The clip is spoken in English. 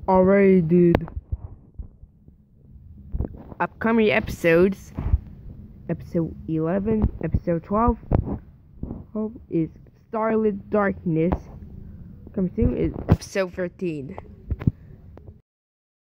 Alright, dude. Upcoming episodes. Episode 11, episode 12 is Starlit Darkness. Coming soon is episode 13.